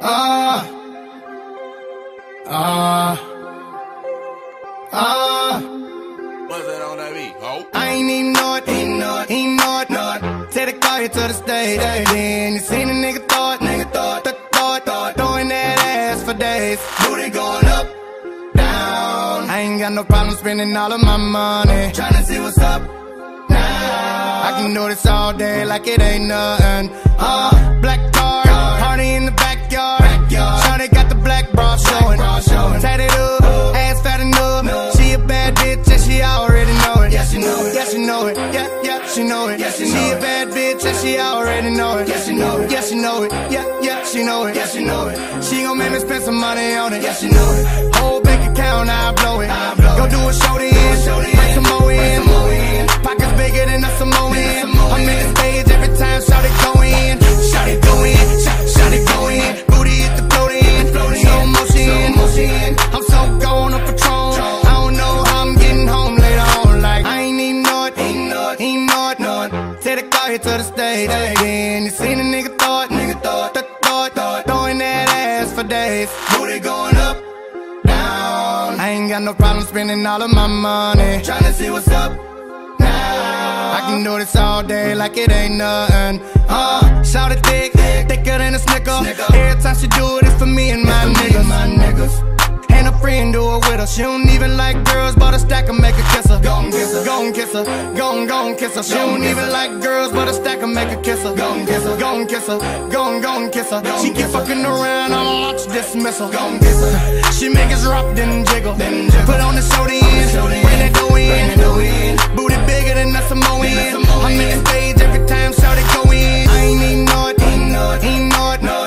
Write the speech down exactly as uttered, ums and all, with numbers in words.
Ah, ah, ah. What's that on that beat, ho? I ain't even know it, ain't know it, ain't know it, know it. Take the car here to the stage, then you seen a nigga thought, nigga thought, th thought, thought, throwing that ass for days. Booty going up, down. I ain't got no problem spending all of my money, tryna see what's up now. I can do this all day like it ain't nothing. Uh, black car, party in the backyard. Shawty got the black bra showing, tatted up, ass fat enough. She a bad bitch and she already know it. Yeah, she know it. Yeah, she know it. Yeah, yeah, she know it. Yeah, she a bad bitch and she already know it. Yeah, she know it. Yeah, she know it. Yeah, yeah, she know it. Yeah, she know it. She gon' make me spend some money on it. Yeah, she know it. Whole bank account, I blow it. Go do a Shawty in, bring some more in. Pockets bigger than a Samoan. I'm in the stage every time Shawty go in. Shawty go in, Shawty go in. Booty hit the float in, slow motion. I'm so gone on Patron. I don't know how I'm getting home later on. Like I ain't even know it, ain't know it, ain't know it, know it. Take the car here to the stage, then you seen a nigga thought, nigga thought, th thought, thought, throwing that ass for days. Booty going up, down. I ain't got no problem spending all of my money, tryna see what's up now. I can do this all day like it ain't nothing. Uh, Shawty thick, thicker than a snicker. Every time she do it, it's for me and my niggas. My niggas. And a friend do it with her. She don't even like girls, but a stack and make her kiss her. Gon' kiss her, gon' kiss her, gon' gon' kiss her. She don't even like girls, but a stack and make her kiss her. Gon' kiss her, gon' kiss her, gon' gon' kiss her. She keep fucking around, I'ma launch dismissal. Gon' kiss her. She make us drop, then jiggle. Put on the Shawty in, bring that dough in. Booty bigger than a Samoan. I'm in the stage every time Shawty go in. I ain't even know it, ain't know it, ain't know it, no.